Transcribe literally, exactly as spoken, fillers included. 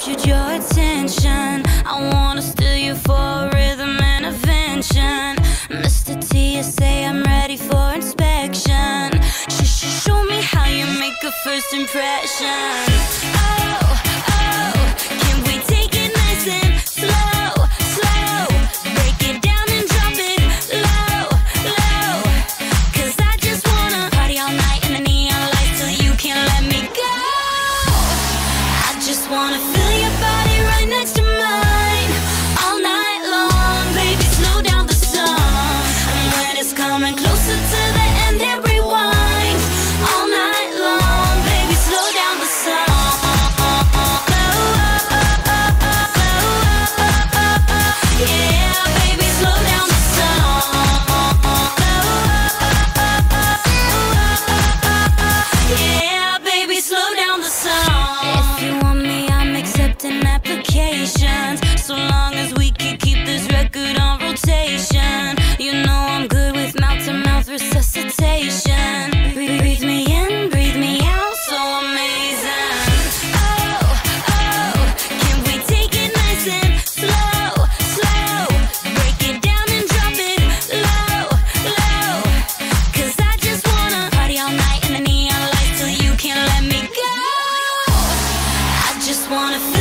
captured your attention. I wanna steal you for a rhythm intervention. Mister T S A, I'm ready for inspection. Sh sh show me how you make a first impression. Oh, oh, can we take it nice and slow, slow? Break it down and drop it low, low. Cause I just wanna party all night in the neon lights till you can't let me go. I just wanna feel your body right next to mine all night long. Baby, slow down the song, and when it's coming closer to the end, then rewind all night long. Baby, slow down the song. Yeah, baby, slow down the song. Yeah, baby, slow down the song. If you want me, I'm accepting applications, so long as we can keep this record on rotation. You know I'm good with mouth-to-mouth resuscitation. Breathe, breathe me in, breathe me out, so amazing. Oh, oh, can we take it nice and slow, slow? Break it down and drop it low, low. Cause I just wanna party all night in the neon lights till you can't let me go. I just wanna feel